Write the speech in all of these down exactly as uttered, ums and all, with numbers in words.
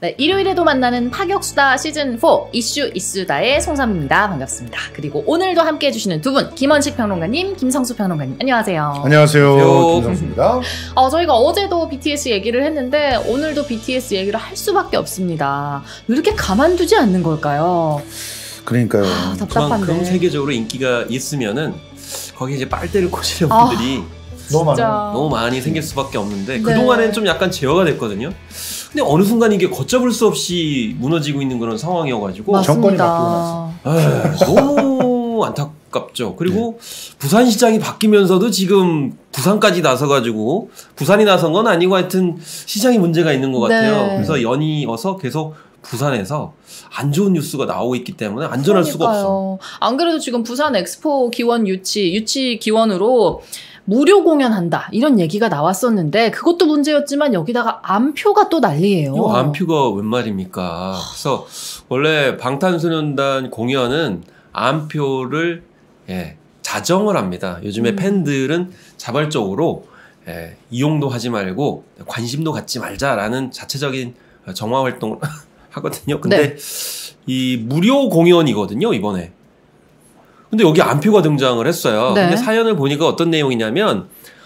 네, 일요일에도 만나는 파격수다 시즌사 이슈 이슈다의 송삼입니다. 반갑습니다. 그리고 오늘도 함께 해주시는 두 분, 김원식 평론가님, 김성수 평론가님, 안녕하세요. 안녕하세요. 김성수입니다. 어, 저희가 어제도 비티에스 얘기를 했는데 오늘도 비티에스 얘기를 할 수밖에 없습니다. 왜 이렇게 가만두지 않는 걸까요? 그러니까요. 아, 답답한데. 그만큼 세계적으로 인기가 있으면은 거기에 이제 빨대를 꽂으려는 아, 분들이 너무 진짜. 많아요. 너무 많이 생길 수밖에 없는데 네. 그동안엔 좀 약간 제어가 됐거든요. 근데 어느 순간 이게 걷잡을 수 없이 무너지고 있는 그런 상황이어가지고 맞습니다. 정권이 바뀌고 나서 에이, 너무 안타깝죠. 그리고 네. 부산시장이 바뀌면서도 지금 부산까지 나서가지고 부산이 나선 건 아니고 하여튼 시장이 문제가 있는 것 같아요. 네. 그래서 연이어서 계속 부산에서 안 좋은 뉴스가 나오고 있기 때문에 안전할 그러니까요. 수가 없어. 안 그래도 지금 부산 엑스포 기원 유치, 유치 기원으로 무료 공연한다 이런 얘기가 나왔었는데 그것도 문제였지만 여기다가 암표가 또 난리예요. 이 암표가 웬 말입니까? 그래서 원래 방탄소년단 공연은 암표를 예, 자정을 합니다. 요즘에 음. 팬들은 자발적으로 예, 이용도 하지 말고 관심도 갖지 말자라는 자체적인 정화 활동을 하거든요. 근데 네. 이 무료 공연이거든요, 이번에. 근데 여기 암표가 등장을 했어요. 네. 근데 사연을 보니까 어떤 내용이냐면,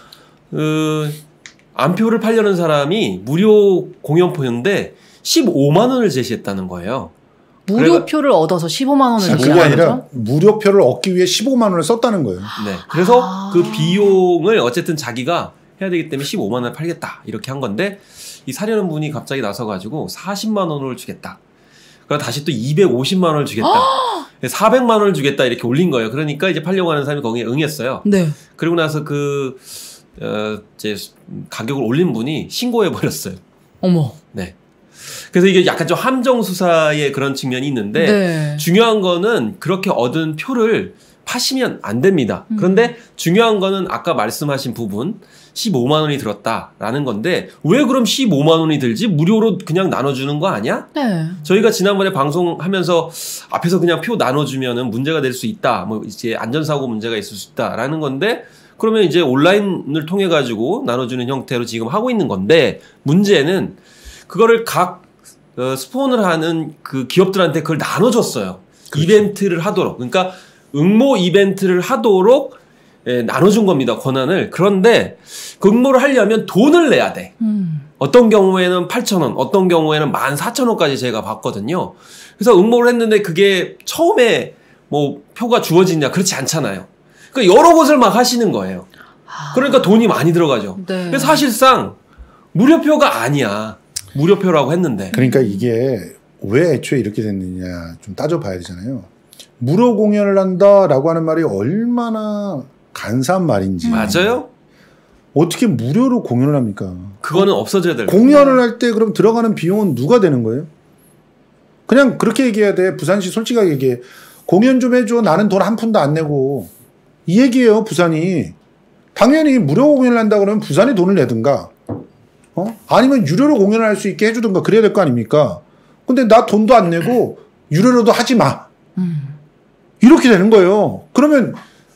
그, 암표를 팔려는 사람이 무료 공연표인데 십오만 원을 제시했다는 거예요. 무료표를 얻어서 십오만 원을 그게 제시하는 아니라 거죠? 무료표를 얻기 위해 십오만 원을 썼다는 거예요. 네. 그래서 아. 그 비용을 어쨌든 자기가 해야 되기 때문에 십오만 원을 팔겠다. 이렇게 한 건데, 이 사려는 분이 갑자기 나서가지고 사십만 원을 주겠다. 그리고 다시 또 이백오십만 원을 주겠다. 사백만 원을 주겠다. 이렇게 올린 거예요. 그러니까 이제 팔려고 하는 사람이 거기에 응했어요. 네. 그리고 나서 그, 어, 이제 가격을 올린 분이 신고해버렸어요. 어머. 네. 그래서 이게 약간 좀 함정수사의 그런 측면이 있는데, 네. 중요한 거는 그렇게 얻은 표를 파시면 안 됩니다. 음. 그런데 중요한 거는 아까 말씀하신 부분, 십오만 원이 들었다라는 건데 왜 그럼 십오만 원이 들지? 무료로 그냥 나눠주는 거 아니야? 네. 저희가 지난번에 방송하면서 앞에서 그냥 표 나눠주면은 문제가 될 수 있다. 뭐 이제 안전사고 문제가 있을 수 있다라는 건데 그러면 이제 온라인을 통해 가지고 나눠주는 형태로 지금 하고 있는 건데 문제는 그거를 각 어, 스폰을 하는 그 기업들한테 그걸 나눠줬어요. 그렇죠. 이벤트를 하도록. 그러니까 응모 이벤트를 하도록 예, 나눠준 겁니다. 권한을. 그런데 그 응모를 하려면 돈을 내야 돼. 음. 어떤 경우에는 팔천 원, 어떤 경우에는 만 사천 원까지 제가 봤거든요. 그래서 응모를 했는데 그게 처음에 뭐 표가 주어지냐 그렇지 않잖아요. 그러니까 여러 곳을 막 하시는 거예요. 그러니까 돈이 많이 들어가죠. 네. 그래서 사실상 무료표가 아니야. 무료표라고 했는데. 그러니까 이게 왜 애초에 이렇게 됐느냐 좀 따져봐야 되잖아요. 무료 공연을 한다라고 하는 말이 얼마나 간사한 말인지. 맞아요? 어떻게 무료로 공연을 합니까? 그거는 없어져야 될 공연을 할 때 그럼 들어가는 비용은 누가 되는 거예요? 그냥 그렇게 얘기해야 돼. 부산시 솔직하게 얘기해. 공연 좀 해줘. 나는 돈 한 푼도 안 내고. 이 얘기예요, 부산이. 당연히 무료 공연을 한다 그러면 부산이 돈을 내든가. 어? 아니면 유료로 공연을 할 수 있게 해주든가 그래야 될 거 아닙니까? 근데 나 돈도 안 내고 유료로도 하지 마. 음. 이렇게 되는 거예요. 그러면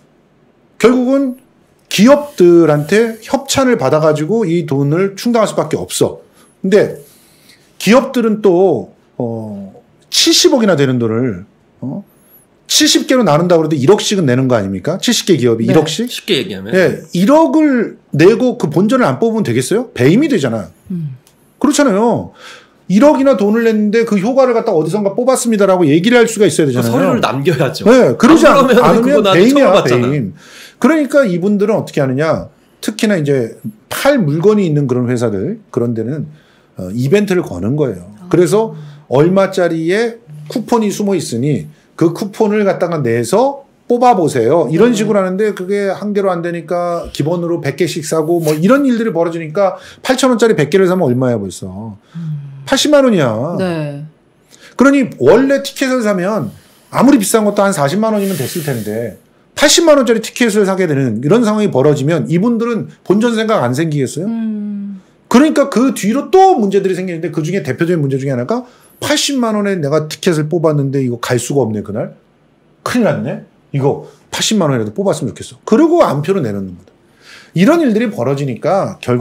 결국은 기업들한테 협찬을 받아가지고 이 돈을 충당할 수밖에 없어. 근데 기업들은 또 어, 칠십억이나 되는 돈을 어? 칠십 개로 나눈다고 그러는데 일억씩은 내는 거 아닙니까? 칠십 개 기업이 네. 일억씩? 쉽게 얘기하면. 예, 일억을 내고 그 본전을 안 뽑으면 되겠어요? 배임이 되잖아. 음. 그렇잖아요. 일억이나 돈을 냈는데 그 효과를 갖다 어디선가 뽑았습니다라고 얘기를 할 수가 있어야 되잖아요. 서류를 남겨야죠. 네, 그러지 안 그러면 않으면 그거 배임이야, 배임. 그러니까 이분들은 어떻게 하느냐. 특히나 이제 팔 물건이 있는 그런 회사들, 그런 데는 어, 이벤트를 거는 거예요. 그래서 얼마짜리의 쿠폰이 숨어 있으니 그 쿠폰을 갖다가 내서 뽑아보세요. 이런 식으로 하는데 그게 한 개로 안 되니까 기본으로 백 개씩 사고 뭐 이런 일들이 벌어지니까 팔천 원짜리 백 개를 사면 얼마야 벌써. 팔십만 원이야. 네. 그러니 원래 티켓을 사면 아무리 비싼 것도 한 사십만 원이면 됐을 텐데 팔십만 원짜리 티켓을 사게 되는 이런 상황이 벌어지면 이분들은 본전 생각 안 생기겠어요? 음. 그러니까 그 뒤로 또 문제들이 생기는데 그 중에 대표적인 문제 중에 하나가 팔십만 원에 내가 티켓을 뽑았는데 이거 갈 수가 없네 그날. 큰일 났네. 이거 팔십만 원이라도 뽑았으면 좋겠어. 그러고 암표를 내놓는 거다. 이런 일들이 벌어지니까 결국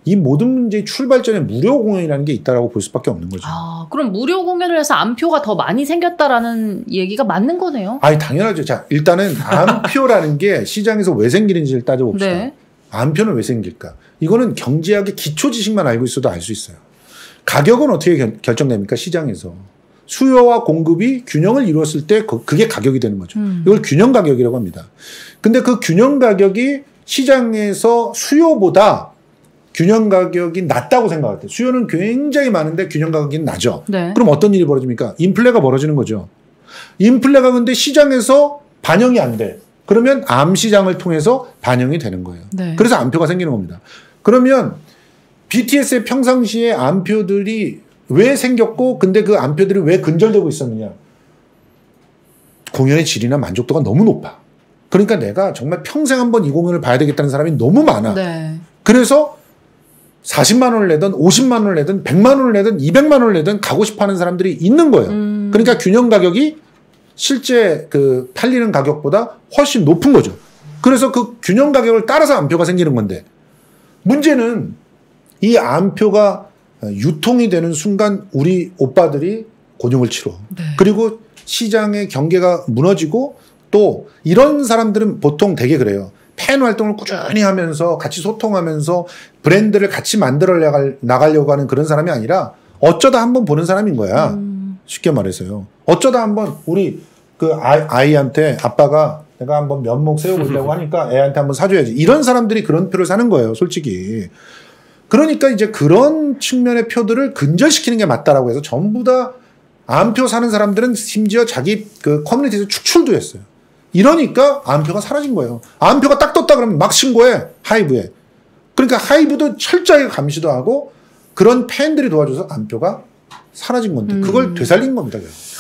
이 모든 문제의 출발점에 무료 공연이라는 게 있다라고 볼 수밖에 없는 거죠. 아, 그럼 무료 공연을 해서 암표가 더 많이 생겼다라는 얘기가 맞는 거네요. 아니 당연하죠. 자 일단은 암표라는 게 시장에서 왜 생기는지를 따져봅시다. 네. 암표는 왜 생길까? 이거는 경제학의 기초 지식만 알고 있어도 알 수 있어요. 가격은 어떻게 결, 결정됩니까? 시장에서. 수요와 공급이 균형을 이루었을 때 그게 가격이 되는 거죠. 음. 이걸 균형 가격이라고 합니다. 근데 그 균형 가격이 시장에서 수요보다 균형 가격이 낮다고 생각할 때 수요는 굉장히 많은데 균형 가격이 낮죠. 네. 그럼 어떤 일이 벌어집니까? 인플레가 벌어지는 거죠. 인플레가 근데 시장에서 반영이 안 돼. 그러면 암시장을 통해서 반영이 되는 거예요. 네. 그래서 암표가 생기는 겁니다. 그러면 비티에스의 평상시에 암표들이 왜 생겼고 근데 그 암표들이 왜 근절되고 있었느냐. 공연의 질이나 만족도가 너무 높아. 그러니까 내가 정말 평생 한번 이 공연을 봐야 되겠다는 사람이 너무 많아. 네. 그래서 사십만 원을 내든 오십만 원을 내든 백만 원을 내든 이백만 원을 내든 가고 싶어하는 사람들이 있는 거예요. 음. 그러니까 균형 가격이 실제 그 팔리는 가격보다 훨씬 높은 거죠. 그래서 그 균형 가격을 따라서 암표가 생기는 건데 문제는 이 암표가 유통이 되는 순간 우리 오빠들이 곤욕을 치러. 네. 그리고 시장의 경계가 무너지고 또 이런 사람들은 보통 되게 그래요. 팬 활동을 꾸준히 하면서 같이 소통하면서 브랜드를 같이 만들어 나갈, 나가려고 하는 그런 사람이 아니라 어쩌다 한번 보는 사람인 거야. 음. 쉽게 말해서요. 어쩌다 한번 우리 그 아이, 아이한테 아빠가 내가 한번 면목 세워보려고 하니까 애한테 한번 사줘야지. 이런 사람들이 그런 표를 사는 거예요. 솔직히. 그러니까 이제 그런 측면의 표들을 근절시키는 게 맞다라고 해서 전부 다 암표 사는 사람들은 심지어 자기 그 커뮤니티에서 축출도 했어요. 이러니까 암표가 사라진 거예요. 암표가 딱 떴다 그러면 막 신고해. 하이브에. 그러니까 하이브도 철저하게 감시도 하고 그런 팬들이 도와줘서 암표가 사라진 건데 음. 그걸 되살린 겁니다.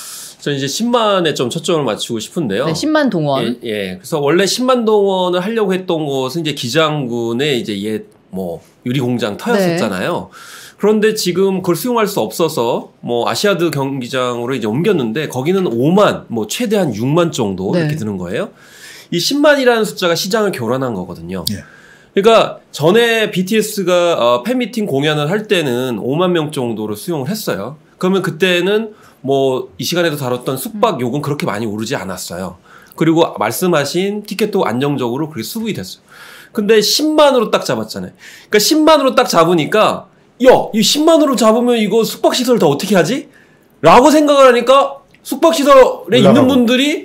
저는 이제 십만에 좀 초점을 맞추고 싶은데요. 네, 십만 동원. 예, 예. 그래서 원래 십만 동원을 하려고 했던 곳은 이제 기장군의 이제 옛 뭐 유리공장 터였었잖아요. 네. 그런데 지금 그걸 수용할 수 없어서 뭐 아시아드 경기장으로 이제 옮겼는데 거기는 오만, 뭐 최대한 육만 정도 네. 이렇게 드는 거예요. 이 십만이라는 숫자가 시장을 교란한 거거든요. 네. 그러니까 전에 비티에스가 어, 팬미팅 공연을 할 때는 오만 명 정도로 수용을 했어요. 그러면 그때는 뭐 이 시간에도 다뤘던 숙박 요금 그렇게 많이 오르지 않았어요. 그리고 말씀하신 티켓도 안정적으로 그렇게 수급이 됐어요. 근데 십만으로 딱 잡았잖아요. 그러니까 십만으로 딱 잡으니까 야, 이 십만으로 잡으면 이거 숙박시설 다 어떻게 하지? 라고 생각을 하니까 숙박시설에 올라가고. 있는 분들이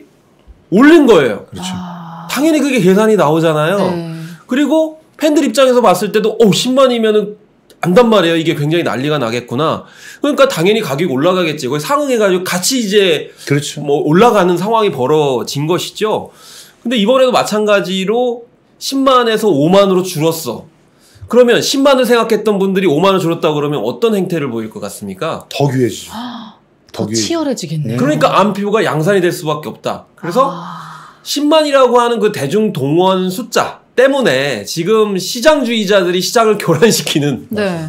올린 거예요. 그렇죠. 아... 당연히 그게 계산이 나오잖아요. 네. 그리고 팬들 입장에서 봤을 때도 어, 십만이면은 안단 말이에요. 이게 굉장히 난리가 나겠구나. 그러니까 당연히 가격이 올라가겠지. 거기 상응해가지고 같이 이제 그렇죠. 뭐 올라가는 상황이 벌어진 것이죠. 근데 이번에도 마찬가지로 십만에서 오만으로 줄었어. 그러면 십만을 생각했던 분들이 오만을 줄었다고 그러면 어떤 행태를 보일 것 같습니까? 더 귀해지죠. 더, 더 치열해지겠네. 네. 그러니까 암표가 양산이 될 수밖에 없다. 그래서 아... 십만이라고 하는 그 대중 동원 숫자 때문에 지금 시장주의자들이 시장을 교란시키는. 네.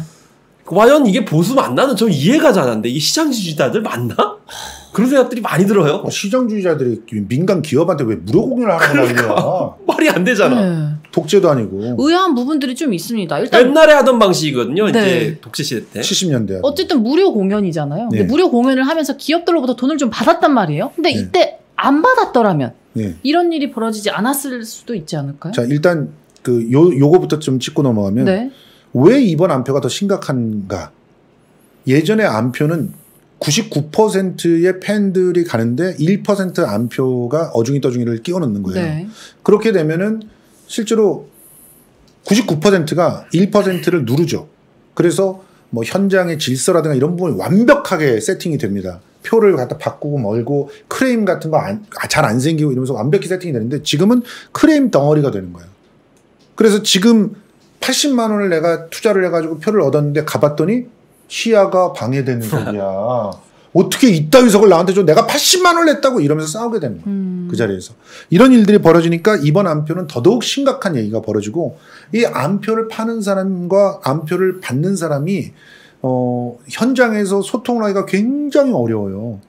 과연 이게 보수 맞나는 저 이해가 잘 안 돼. 이게 시장주의자들 맞나? 그런 생각들이 많이 들어요. 시장주의자들이 민간 기업한테 왜 무료 공연을 하라고 그러니까, 하냐. 말이 안 되잖아. 네. 독재도 아니고. 의아한 부분들이 좀 있습니다. 일단 옛날에 하던 방식이거든요. 네. 이제 독재 시대 때. 칠십 년대. 어쨌든 무료 공연이잖아요. 네. 근데 무료 공연을 하면서 기업들로부터 돈을 좀 받았단 말이에요. 근데 네. 이때 안 받았더라면 네. 이런 일이 벌어지지 않았을 수도 있지 않을까요? 자, 일단 그 요 요거부터 좀 짚고 넘어가면 네. 왜 이번 암표가 더 심각한가? 예전에 암표는 구십구 퍼센트의 팬들이 가는데 일 퍼센트 암표가 어중이 떠중이를 끼워 넣는 거예요. 네. 그렇게 되면은 실제로 구십구 퍼센트가 일 퍼센트를 누르죠. 그래서 뭐 현장의 질서라든가 이런 부분이 완벽하게 세팅이 됩니다. 표를 갖다 바꾸고 멀고 크레임 같은 거 잘 안 생기고 이러면서 완벽히 세팅이 되는데 지금은 크레임 덩어리가 되는 거예요. 그래서 지금 팔십만 원을 내가 투자를 해가지고 표를 얻었는데 가봤더니 시야가 방해되는 적이야. 어떻게 이따위석을 나한테 줘? 내가 팔십만 원을 냈다고 이러면서 싸우게 되는 거야. 음. 그 자리에서. 이런 일들이 벌어지니까 이번 암표는 더더욱 심각한 얘기가 벌어지고 이 암표를 파는 사람과 암표를 받는 사람이 어, 현장에서 소통을 하기가 굉장히 어려워요.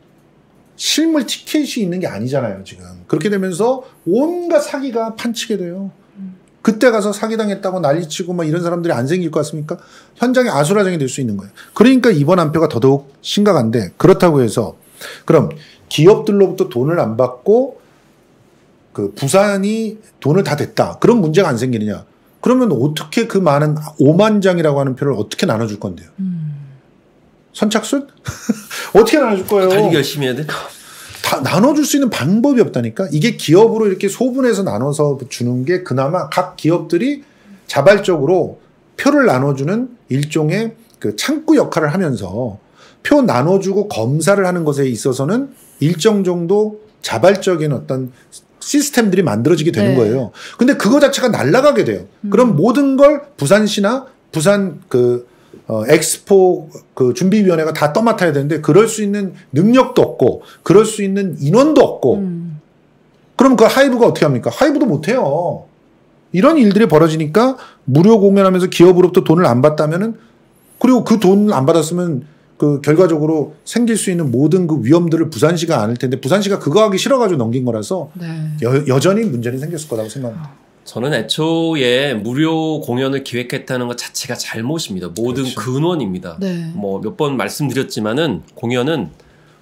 실물 티켓이 있는 게 아니잖아요, 지금. 그렇게 되면서 온갖 사기가 판치게 돼요. 그때 가서 사기당했다고 난리치고 막 이런 사람들이 안 생길 것 같습니까? 현장에 아수라장이 될 수 있는 거예요. 그러니까 이번 안표가 더더욱 심각한데 그렇다고 해서 그럼 기업들로부터 돈을 안 받고 그 부산이 돈을 다 댔다. 그런 문제가 안 생기느냐. 그러면 어떻게 그 많은 오만 장이라고 하는 표를 어떻게 나눠줄 건데요? 음. 선착순? 어떻게 나눠줄 거예요? 달리기 열심히 해야 돼? 다 나눠줄 수 있는 방법이 없다니까. 이게 기업으로 이렇게 소분해서 나눠서 주는 게 그나마 각 기업들이 자발적으로 표를 나눠주는 일종의 그 창구 역할을 하면서 표 나눠주고 검사를 하는 것에 있어서는 일정 정도 자발적인 어떤 시스템들이 만들어지게 되는 네. 거예요. 근데 그거 자체가 날아가게 돼요. 음. 그럼 모든 걸 부산시나 부산 그 어, 엑스포 그 준비위원회가 다 떠맡아야 되는데 그럴 수 있는 능력도 없고 그럴 수 있는 인원도 없고 음. 그럼 그 하이브가 어떻게 합니까? 하이브도 못해요. 이런 일들이 벌어지니까 무료 공연하면서 기업으로부터 돈을 안 받다면은 그리고 그 돈 안 받았으면 그 결과적으로 생길 수 있는 모든 그 위험들을 부산시가 안을 텐데 부산시가 그거 하기 싫어가지고 넘긴 거라서 네. 여, 여전히 문제는 생겼을 거라고 생각합니다. 저는 애초에 무료 공연을 기획했다는 것 자체가 잘못입니다. 모든 그렇죠. 근원입니다. 네. 뭐 몇 번 말씀드렸지만은 공연은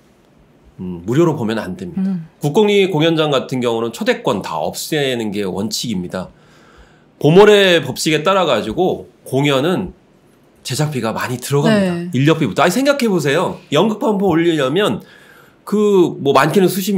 음, 무료로 보면 안 됩니다. 음. 국공립 공연장 같은 경우는 초대권 다 없애는 게 원칙입니다. 보몰의 법칙에 따라 가지고 공연은 제작비가 많이 들어갑니다. 네. 인력비부터. 아니 생각해 보세요. 연극 한 번 올리려면 그 뭐 많게는 수십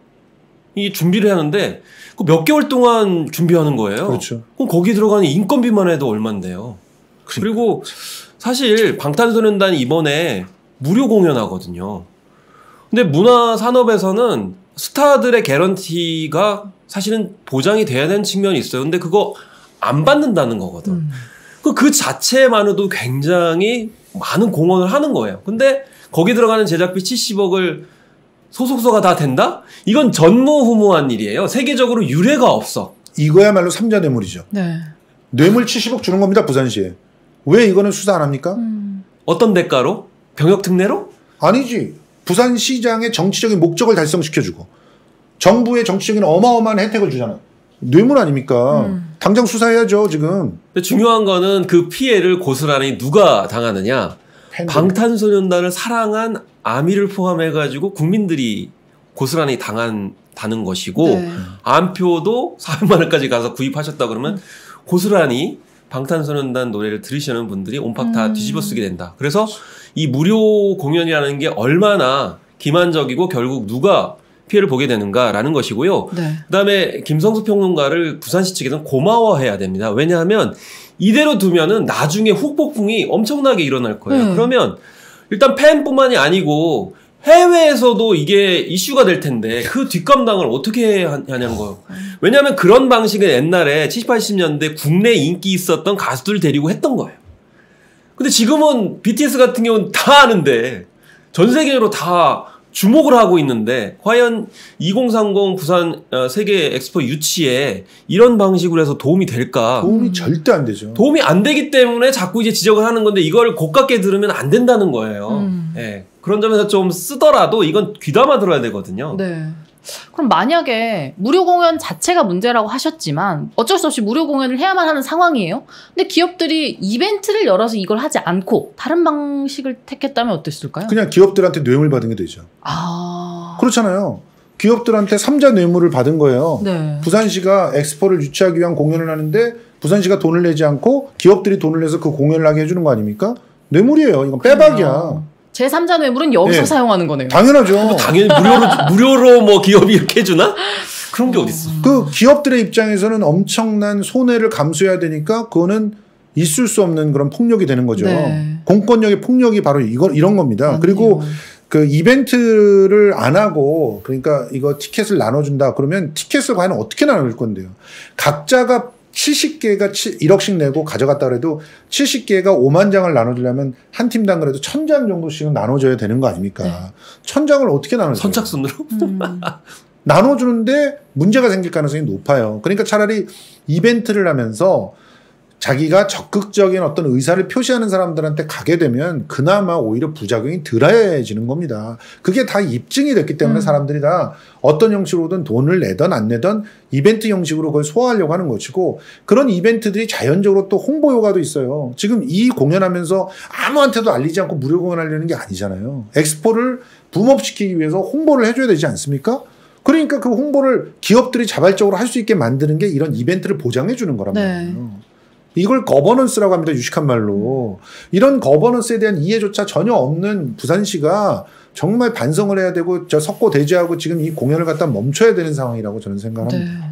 명이 준비를 하는데 그 몇 개월 동안 준비하는 거예요. 그렇죠. 그럼 거기 들어가는 인건비만 해도 얼만데요. 그러니까. 그리고 사실 방탄소년단이 이번에 무료 공연하거든요. 근데 문화산업에서는 스타들의 개런티가 사실은 보장이 돼야 되는 측면이 있어요. 근데 그거 안 받는다는 거거든. 음. 그 자체만으로도 굉장히 많은 공헌을 하는 거예요. 근데 거기 들어가는 제작비 칠십억을 소속사가 다 된다? 이건 전무후무한 일이에요. 세계적으로 유례가 없어. 이거야말로 삼자 뇌물이죠. 네. 뇌물 칠십억 주는 겁니다. 부산시에. 왜 이거는 수사 안 합니까? 음. 어떤 대가로? 병역특례로? 아니지. 부산시장의 정치적인 목적을 달성시켜주고 정부의 정치적인 어마어마한 혜택을 주잖아. 뇌물 아닙니까? 음. 당장 수사해야죠, 지금. 근데 중요한 거는 그 피해를 고스란히 누가 당하느냐. 팬들. 방탄소년단을 사랑한 아미를 포함해가지고 국민들이 고스란히 당한다는 것이고, 네. 안표도 사백만 원까지 가서 구입하셨다 그러면 고스란히 방탄소년단 노래를 들으시는 분들이 온팍 다 음. 뒤집어 쓰게 된다. 그래서 이 무료 공연이라는 게 얼마나 기만적이고 결국 누가 피해를 보게 되는가라는 것이고요. 네. 그다음에 김성수 평론가를 부산시 측에서는 고마워해야 됩니다. 왜냐하면 이대로 두면은 나중에 후폭풍이 엄청나게 일어날 거예요. 음. 그러면 일단 팬뿐만이 아니고 해외에서도 이게 이슈가 될 텐데 그 뒷감당을 어떻게 하냐는 거예요. 왜냐하면 그런 방식은 옛날에 칠십, 팔십 년대 국내 인기 있었던 가수들 데리고 했던 거예요. 근데 지금은 비티에스 같은 경우는 다 아는데 전 세계로 다 주목을 하고 있는데 과연 이공삼공 부산 세계 엑스포 유치에 이런 방식으로 해서 도움이 될까? 도움이 음. 절대 안 되죠. 도움이 안 되기 때문에 자꾸 이제 지적을 하는 건데 이걸 고깝게 들으면 안 된다는 거예요. 음. 네. 그런 점에서 좀 쓰더라도 이건 귀담아 들어야 되거든요. 네. 그럼 만약에 무료 공연 자체가 문제라고 하셨지만 어쩔 수 없이 무료 공연을 해야만 하는 상황이에요. 근데 기업들이 이벤트를 열어서 이걸 하지 않고 다른 방식을 택했다면 어땠을까요? 그냥 기업들한테 뇌물 받은 게 되죠. 아... 그렇잖아요. 기업들한테 삼자 뇌물을 받은 거예요. 네. 부산시가 엑스포를 유치하기 위한 공연을 하는데 부산시가 돈을 내지 않고 기업들이 돈을 내서 그 공연을 하게 해주는 거 아닙니까? 뇌물이에요. 이건 빼박이야. 제삼자 뇌물은 여기서 네. 사용하는 거네요. 당연하죠. 뭐 당연히 무료로, 무료로 뭐 기업이 이렇게 해주나? 그런 게 어딨어. 그 기업들의 입장에서는 엄청난 손해를 감수해야 되니까 그거는 있을 수 없는 그런 폭력이 되는 거죠. 네. 공권력의 폭력이 바로 이거, 이런 겁니다. 맞네요. 그리고 그 이벤트를 안 하고 그러니까 이거 티켓을 나눠준다 그러면 티켓을 과연 어떻게 나눌 건데요. 각자가 칠십 개가 일억씩 내고 가져갔다 그래도 칠십 개가 오만 장을 나눠주려면 한 팀당 그래도 천 장 정도씩은 나눠줘야 되는 거 아닙니까? 네. 천 장을 어떻게 나눠줘요? 선착순으로? 음. 나눠주는데 문제가 생길 가능성이 높아요. 그러니까 차라리 이벤트를 하면서 자기가 적극적인 어떤 의사를 표시하는 사람들한테 가게 되면 그나마 오히려 부작용이 덜해지는 겁니다. 그게 다 입증이 됐기 때문에 음. 사람들이 다 어떤 형식으로든 돈을 내던 안 내던 이벤트 형식으로 그걸 소화하려고 하는 것이고, 그런 이벤트들이 자연적으로 또 홍보 효과도 있어요. 지금 이 공연하면서 아무한테도 알리지 않고 무료 공연하려는 게 아니잖아요. 엑스포를 붐업시키기 위해서 홍보를 해줘야 되지 않습니까? 그러니까 그 홍보를 기업들이 자발적으로 할 수 있게 만드는 게 이런 이벤트를 보장해 주는 거란 네. 말이에요. 이걸 거버넌스라고 합니다. 유식한 말로. 이런 거버넌스에 대한 이해조차 전혀 없는 부산시가 정말 반성을 해야 되고 저 석고 대죄하고 지금 이 공연을 갖다 멈춰야 되는 상황이라고 저는 생각합니다. 네.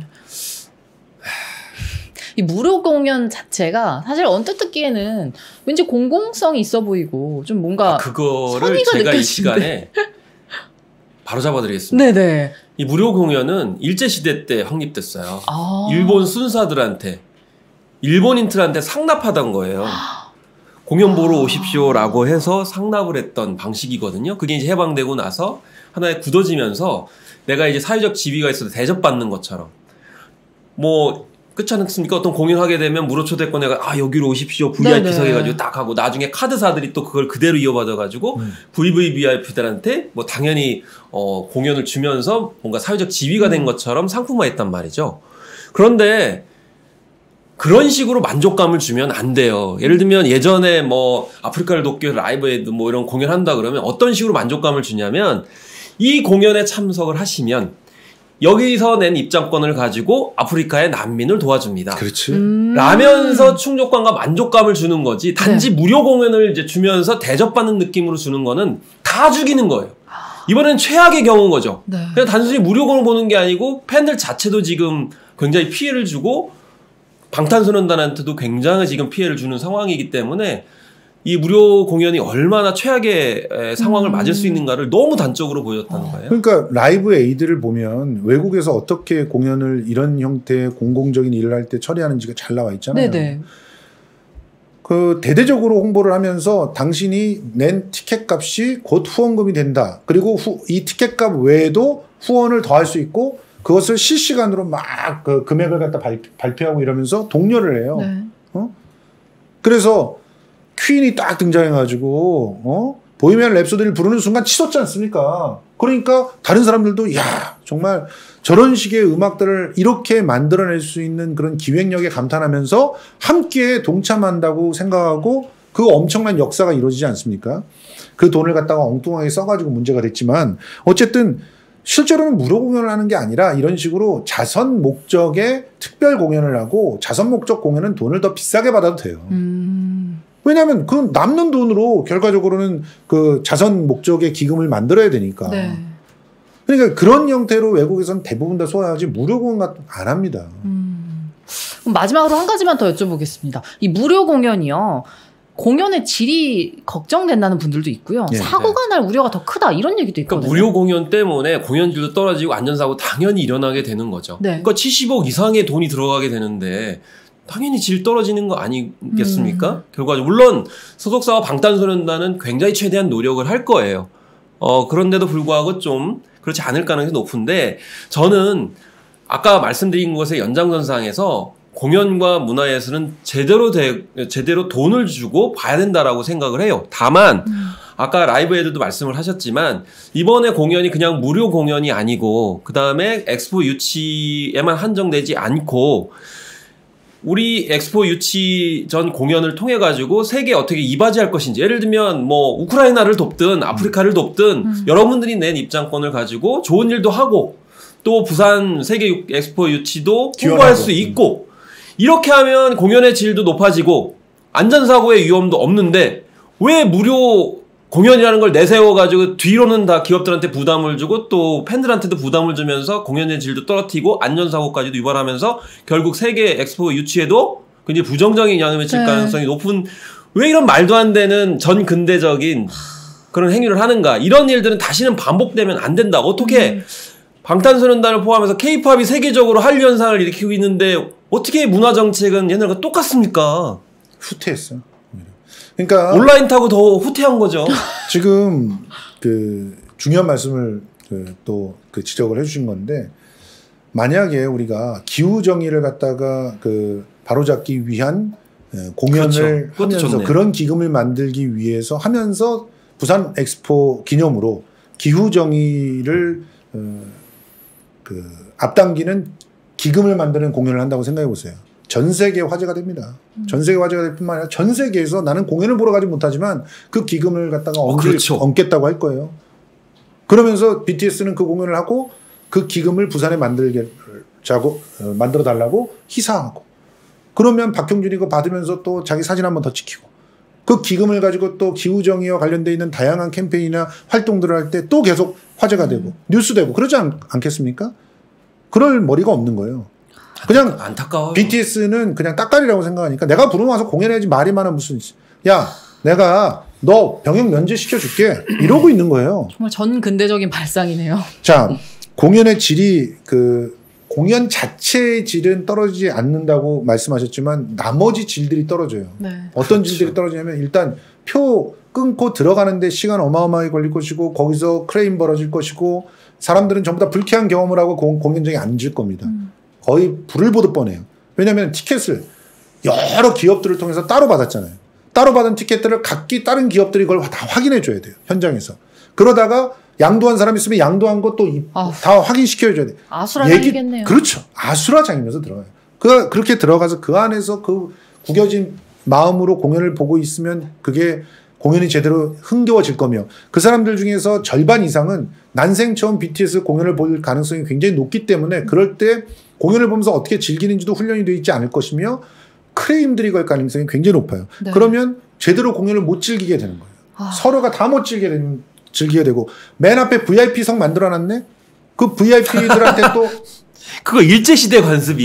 이 무료 공연 자체가 사실 언뜻 듣기에는 왠지 공공성이 있어 보이고 좀 뭔가 아, 그거를 선의가 제가 이 느껴지는데. 시간에 바로 잡아드리겠습니다. 네네. 이 무료 공연은 일제시대 때 확립됐어요. 아. 일본 순사들한테, 일본인들한테 상납하던 거예요. 공연 보러 오십시오라고 해서 상납을 했던 방식이거든요. 그게 이제 해방되고 나서 하나의 굳어지면서 내가 이제 사회적 지위가 있어도 대접받는 것처럼. 뭐, 그렇지 않습니까? 어떤 공연하게 되면 무료 초대권 내가 아, 여기로 오십시오. 브이아이피석 해가지고 딱 하고 나중에 카드사들이 또 그걸 그대로 이어받아가지고 음. 브이브이브이아이피들한테 뭐 당연히 어, 공연을 주면서 뭔가 사회적 지위가 된 것처럼 상품화했단 말이죠. 그런데 그런 식으로 만족감을 주면 안 돼요. 예를 들면 예전에 뭐 아프리카를 돕기 위해 라이브에드 뭐 이런 공연한다 그러면 어떤 식으로 만족감을 주냐면 이 공연에 참석을 하시면 여기서 낸 입장권을 가지고 아프리카의 난민을 도와줍니다. 그렇지. 음. 라면서 충족감과 만족감을 주는 거지. 단지 네. 무료 공연을 이제 주면서 대접받는 느낌으로 주는 거는 다 죽이는 거예요. 이번엔 최악의 경우인 거죠. 네. 그냥 단순히 무료 공연을 보는 게 아니고 팬들 자체도 지금 굉장히 피해를 주고 방탄소년단한테도 굉장히 지금 피해를 주는 상황이기 때문에 이 무료 공연이 얼마나 최악의 에, 상황을 음. 맞을 수 있는가를 너무 단적으로 보여줬다는 거예요. 그러니까 라이브 에이드를 보면 외국에서 어떻게 공연을 이런 형태의 공공적인 일을 할 때 처리하는지가 잘 나와 있잖아요. 네네. 그 대대적으로 홍보를 하면서 당신이 낸 티켓 값이 곧 후원금이 된다. 그리고 후, 이 티켓 값 외에도 후원을 더할 수 있고 그것을 실시간으로 막 그 금액을 갖다 발, 발표하고 이러면서 독려를 해요. 네. 어? 그래서 퀸이 딱 등장해가지고 어? 보헤미안 랩소디를 부르는 순간 치솟지 않습니까? 그러니까 다른 사람들도 야 정말 저런 식의 음악들을 이렇게 만들어낼 수 있는 그런 기획력에 감탄하면서 함께 동참한다고 생각하고 그 엄청난 역사가 이루어지지 않습니까? 그 돈을 갖다가 엉뚱하게 써가지고 문제가 됐지만 어쨌든 실제로는 무료 공연을 하는 게 아니라 이런 식으로 자선 목적의 특별 공연을 하고 자선 목적 공연은 돈을 더 비싸게 받아도 돼요. 음. 왜냐하면 그 남는 돈으로 결과적으로는 그 자선 목적의 기금을 만들어야 되니까. 네. 그러니까 그런 형태로 외국에서는 대부분 다 소화하지 무료 공연 같은 거 안 합니다. 음. 그럼 마지막으로 한 가지만 더 여쭤보겠습니다. 이 무료 공연이요. 공연의 질이 걱정된다는 분들도 있고요. 예, 사고가 날 우려가 더 크다 이런 얘기도 그러니까 있거든요. 무료 공연 때문에 공연질도 떨어지고 안전사고 당연히 일어나게 되는 거죠. 네. 그러니까 칠십억 이상의 돈이 들어가게 되는데 당연히 질 떨어지는 거 아니겠습니까? 음. 결과적으로 물론 소속사와 방탄소년단은 굉장히 최대한 노력을 할 거예요. 어, 그런데도 불구하고 좀 그렇지 않을 가능성이 높은데 저는 아까 말씀드린 것의 연장선상에서 공연과 문화예술은 제대로 되, 제대로 돈을 주고 봐야 된다라고 생각을 해요. 다만 음. 아까 라이브에도 말씀을 하셨지만 이번에 공연이 그냥 무료 공연이 아니고 그 다음에 엑스포 유치에만 한정되지 않고 우리 엑스포 유치 전 공연을 통해 가지고 세계에 어떻게 이바지할 것인지 예를 들면 뭐 우크라이나를 돕든 아프리카를 돕든 음. 여러분들이 낸 입장권을 가지고 좋은 일도 하고 또 부산 세계 엑스포 유치도 홍보할 수 있고 이렇게 하면 공연의 질도 높아지고 안전사고의 위험도 없는데 왜 무료 공연이라는 걸 내세워가지고 뒤로는 다 기업들한테 부담을 주고 또 팬들한테도 부담을 주면서 공연의 질도 떨어뜨리고 안전사고까지도 유발하면서 결국 세계 엑스포 유치에도 굉장히 부정적인 영향을 미칠 네. 가능성이 높은 왜 이런 말도 안 되는 전 근대적인 그런 행위를 하는가 이런 일들은 다시는 반복되면 안 된다. 어떻게 음. 방탄소년단을 포함해서 케이팝이 세계적으로 한류 현상을 일으키고 있는데 어떻게 문화정책은 옛날과 똑같습니까? 후퇴했어요. 그러니까 온라인 타고 더 후퇴한 거죠. 지금 그 중요한 말씀을 그 또 그 지적을 해주신 건데 만약에 우리가 기후 정의를 갖다가 그 바로잡기 위한 예, 공연을 그렇죠. 하면서 좋네요. 그런 기금을 만들기 위해서 하면서 부산 엑스포 기념으로 기후 정의를 어, 그 앞당기는 기금을 만드는 공연을 한다고 생각해 보세요. 전 세계 화제가 됩니다. 음. 전 세계 화제가 될 뿐만 아니라 전 세계에서 나는 공연을 보러 가지 못하지만 그 기금을 갖다가 어, 얹을, 그렇죠. 얹겠다고 할 거예요. 그러면서 비티에스는 그 공연을 하고 그 기금을 부산에 만들자고 어, 만들어 달라고 희사하고 그러면 박형준이 그거 받으면서 또 자기 사진 한번 더 찍히고 그 기금을 가지고 또 기후정의와 관련돼 있는 다양한 캠페인이나 활동들을 할 때 또 계속 화제가 되고 음. 뉴스되고 그러지 않, 않겠습니까? 그럴 머리가 없는 거예요. 그냥 안타까워요. 비티에스는 그냥 따까리라고 생각하니까 내가 부르면 와서 공연해야지 말이 많아 무슨 야 내가 너 병역 면제시켜줄게 이러고 있는 거예요. 정말 전 근대적인 발상이네요. 자 공연의 질이 그 공연 자체의 질은 떨어지지 않는다고 말씀하셨지만 나머지 질들이 떨어져요. 네. 어떤 그렇죠. 질들이 떨어지냐면 일단 표 끊고 들어가는데 시간 어마어마하게 걸릴 것이고 거기서 크레임 벌어질 것이고 사람들은 전부 다 불쾌한 경험을 하고 공, 공연장에 앉을 겁니다. 음. 거의 불을 보듯 뻔해요. 왜냐하면 티켓을 여러 기업들을 통해서 따로 받았잖아요. 따로 받은 티켓들을 각기 다른 기업들이 그걸 다 확인해 줘야 돼요. 현장에서. 그러다가 양도한 사람 있으면 양도한 것도 다 확인시켜 줘야 돼요. 아수라장이겠네요. 그렇죠. 아수라장이면서 들어가요. 그, 그렇게 들어가서 그 안에서 그 구겨진 마음으로 공연을 보고 있으면 그게 공연이 제대로 흥겨워질 거며 그 사람들 중에서 절반 이상은 난생 처음 비티에스 공연을 볼 가능성이 굉장히 높기 때문에 그럴 때 공연을 보면서 어떻게 즐기는지도 훈련이 되어 있지 않을 것이며 크레임들이 걸 가능성이 굉장히 높아요. 네. 그러면 제대로 공연을 못 즐기게 되는 거예요. 아. 서로가 다 못 즐기게 되는, 즐기게 되고 맨 앞에 브이아이피석 만들어놨네? 그 브이아이피들한테 또 그거 일제시대 관습이야.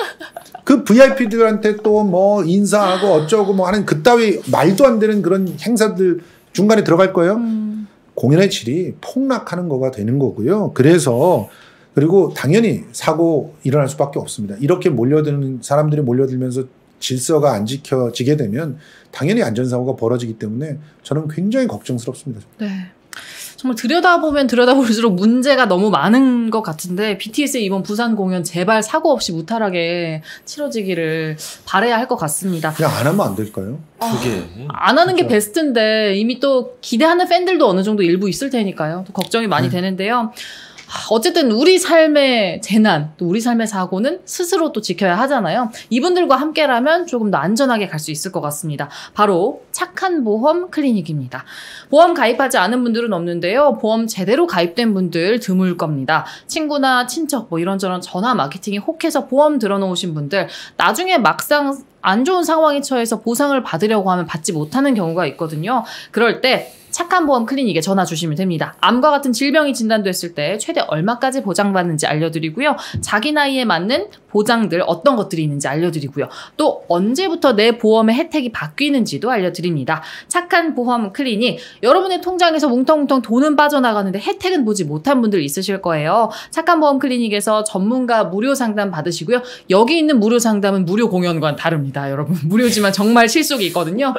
그 브이아이피들한테 또 뭐 인사하고 어쩌고 뭐 하는 그따위 말도 안 되는 그런 행사들 중간에 들어갈 거예요. 음. 공연의 질이 폭락하는 거가 되는 거고요. 그래서 그리고 당연히 사고 일어날 수밖에 없습니다. 이렇게 몰려드는 사람들이 몰려들면서 질서가 안 지켜지게 되면 당연히 안전사고가 벌어지기 때문에 저는 굉장히 걱정스럽습니다. 네. 정말 들여다보면 들여다볼수록 문제가 너무 많은 것 같은데 비티에스의 이번 부산 공연 제발 사고 없이 무탈하게 치러지기를 바라야 할 것 같습니다. 그냥 안 하면 안 될까요? 그게. 안 하는 게 그렇죠. 베스트인데 이미 또 기대하는 팬들도 어느 정도 일부 있을 테니까요. 또 걱정이 많이 네. 되는데요. 어쨌든 우리 삶의 재난, 또 우리 삶의 사고는 스스로 또 지켜야 하잖아요. 이분들과 함께라면 조금 더 안전하게 갈 수 있을 것 같습니다. 바로 착한 보험 클리닉입니다. 보험 가입하지 않은 분들은 없는데요. 보험 제대로 가입된 분들 드물 겁니다. 친구나 친척 뭐 이런저런 전화 마케팅에 혹해서 보험 들어놓으신 분들 나중에 막상 안 좋은 상황에 처해서 보상을 받으려고 하면 받지 못하는 경우가 있거든요. 그럴 때 착한 보험 클리닉에 전화 주시면 됩니다. 암과 같은 질병이 진단됐을 때 최대 얼마까지 보장받는지 알려드리고요. 자기 나이에 맞는 보장들 어떤 것들이 있는지 알려드리고요. 또 언제부터 내 보험의 혜택이 바뀌는지도 알려드립니다. 착한 보험 클리닉, 여러분의 통장에서 뭉텅뭉텅 돈은 빠져나가는데 혜택은 보지 못한 분들 있으실 거예요. 착한 보험 클리닉에서 전문가 무료 상담 받으시고요. 여기 있는 무료 상담은 무료 공연과는 다릅니다. 여러분 무료지만 정말 실속이 있거든요.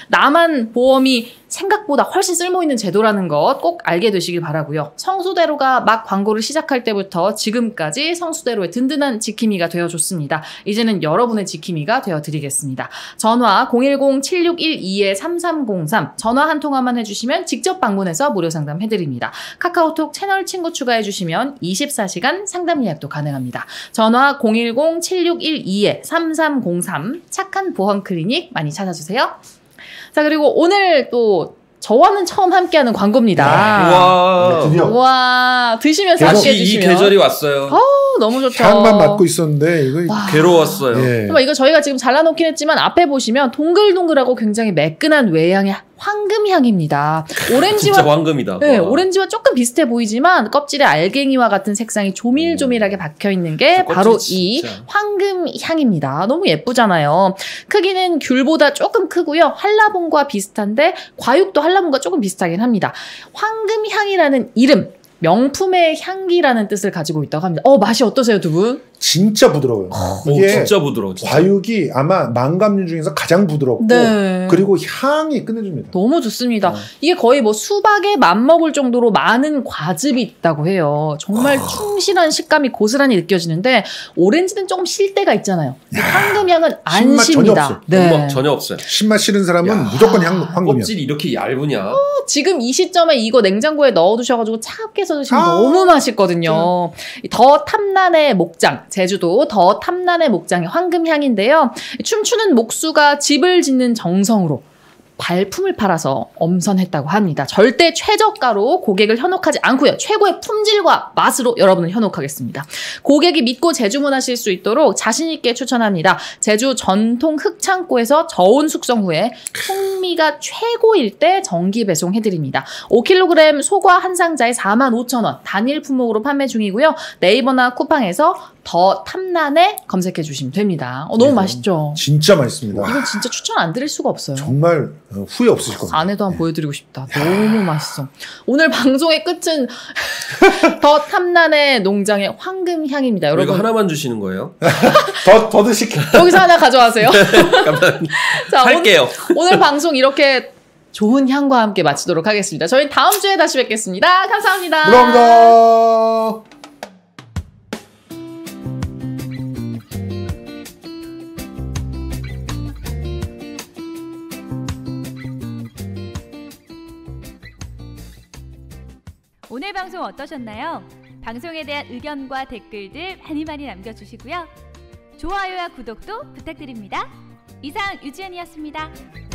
나만 보험이 생각보다 훨씬 쓸모있는 제도라는 것 꼭 알게 되시길 바라고요. 성수대로가 막 광고를 시작할 때부터 지금까지 성수대로의 든든한 지킴이가 되어줬습니다. 이제는 여러분의 지킴이가 되어드리겠습니다. 전화 공일공 칠육일이 삼삼공삼 전화 한 통화만 해주시면 직접 방문해서 무료 상담 해드립니다. 카카오톡 채널 친구 추가해주시면 이십사 시간 상담 예약도 가능합니다. 전화 공일공 칠육일이 삼삼공삼 착한 보험 클리닉 많이 찾아주세요. 자, 그리고 오늘 또 저와는 처음 함께하는 광고입니다. 와. 네, 드디어 와, 드시면서 계속 함께 다시 이 해주시면 계절이 왔어요. 어, 너무 좋죠. 향만 맡고 있었는데 이거 와. 괴로웠어요. 예. 정말 이거 저희가 지금 잘라놓긴 했지만 앞에 보시면 동글동글하고 굉장히 매끈한 외향의 황금향입니다. 진짜 오렌지와 황금이다. 네, 와. 오렌지와 조금 비슷해 보이지만 껍질에 알갱이와 같은 색상이 조밀조밀하게 박혀 있는 게 껍질 바로 진짜. 이 황금향입니다. 너무 예쁘잖아요. 크기는 귤보다 조금 크고요. 한라봉과 비슷한데 과육도 한라봉과 조금 비슷하긴 합니다. 황금향이라는 이름, 명품의 향기라는 뜻을 가지고 있다고 합니다. 어, 맛이 어떠세요, 두 분? 진짜 부드러워요. 오, 이게 진짜 부드러워. 진짜. 과육이 아마 망감류 중에서 가장 부드럽고 네. 그리고 향이 끝내줍니다. 너무 좋습니다. 어. 이게 거의 뭐 수박에 맞먹을 정도로 많은 과즙이 있다고 해요. 정말 아. 충실한 식감이 고스란히 느껴지는데 오렌지는 조금 실 때가 있잖아요. 황금향은 안 신맛 전혀 쉽니다. 없어요. 네. 전혀, 전혀 없어요. 신맛 싫은 사람은 야, 무조건 향, 황금이야. 껍질이 이렇게 얇으냐? 지금 이 시점에 이거 냉장고에 넣어두셔가지고 차갑게 해서 드시면 아, 너무 맛있거든요. 더 탐난의 목장, 제주도 더 탐난의 목장의 황금향인데요. 춤추는 목수가 집을 짓는 정성으로 발품을 팔아서 엄선했다고 합니다. 절대 최저가로 고객을 현혹하지 않고요. 최고의 품질과 맛으로 여러분을 현혹하겠습니다. 고객이 믿고 재주문하실 수 있도록 자신 있게 추천합니다. 제주 전통 흑창고에서 저온 숙성 후에 풍미가 최고일 때 정기 배송해드립니다. 오 킬로그램 소과 한 상자에 사만 오천 원 단일 품목으로 판매 중이고요. 네이버나 쿠팡에서 더 탐난에 검색해 주시면 됩니다. 어, 너무 네, 맛있죠? 진짜 맛있습니다. 이건 진짜 추천 안 드릴 수가 없어요. 정말 어, 후회 없으실 겁니다. 안에도 한번 보여드리고 싶다. 너무 맛있어. 오늘 방송의 끝은 더 탐난의 농장의 황금향입니다. 여러분 여러분 하나만 주시는 거예요? 더, 더 드실게요. 여기서 하나 가져가세요. 자, 할게요. 오늘, 오늘 방송 이렇게 좋은 향과 함께 마치도록 하겠습니다. 저희 다음 주에 다시 뵙겠습니다. 감사합니다. 감사합니다. 오늘 방송 어떠셨나요? 방송에 대한 의견과 댓글들 많이 많이 남겨주시고요. 좋아요와 구독도 부탁드립니다. 이상 유지연이었습니다.